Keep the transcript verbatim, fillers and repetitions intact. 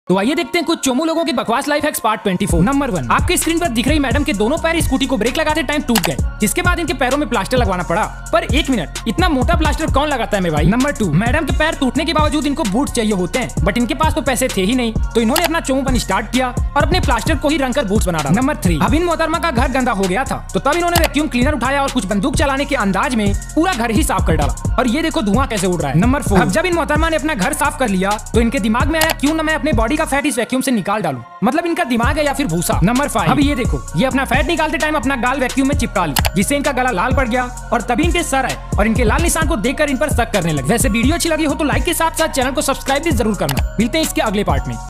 तो आइए देखते हैं कुछ चोमू लोगों की बकवास लाइफ हैक्स पार्ट चौबीस। नंबर वन, आपके स्क्रीन पर दिख रही मैडम के दोनों पैर स्कूटी को ब्रेक लगाते टाइम टूट गए, जिसके बाद इनके पैरों में प्लास्टर लगवाना पड़ा। पर एक मिनट, इतना मोटा प्लास्टर कौन लगाता है मेरे भाई। नंबर टू, मैडम के पैर टूटने के बावजूद इनको बूट चाहिए होते हैं, बट इनके पास तो पैसे थे ही नहीं, तो इन्होंने अपना चोमूपन स्टार्ट किया और अपने प्लास्टर को ही रंग कर बूट्स बना डाला। नंबर थ्री, अब इन मोहतरमा का घर गंदा हो गया था, तो तब इन्होंने वैक्यूम क्लीनर उठाया और कुछ बंदूक चलाने के अंदाज में पूरा घर ही साफ कर डाला, और ये देखो धुआं कैसे उड़ रहा है। नंबर फोर, अब जब इन मोहतरमा ने अपना घर साफ कर लिया तो इनके दिमाग में आया क्यों ना मैं अपने बॉडी का फैट इस वैक्यूम से निकाल डालूं, मतलब इनका दिमाग है या फिर भूसा। नंबर फाइव, अब ये देखो, ये अपना फैट निकालते टाइम अपना गाल वैक्यूम में चिपका ली, जिससे इनका गला लाल पड़ गया, और तभी इनके सर आए और इनके लाल निशान को देखकर इन पर शक करने लगे। वैसे वीडियो अच्छी लगी हो तो लाइक के साथ साथ चैनल को सब्सक्राइब भी जरूर करना। मिलते हैं इसके अगले पार्ट में।